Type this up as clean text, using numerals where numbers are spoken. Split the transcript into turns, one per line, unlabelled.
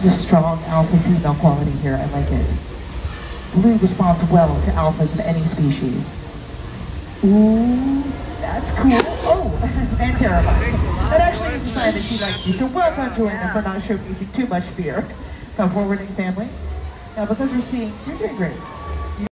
a strong alpha female quality here. I like it. Blue responds well to alphas of any species. Ooh, that's cool. Oh, and terrifying. That actually is a sign that she likes you. So well done, Joanna, for not showcasing too much fear. Come forward, next family. Now, because we're seeing, you're doing great.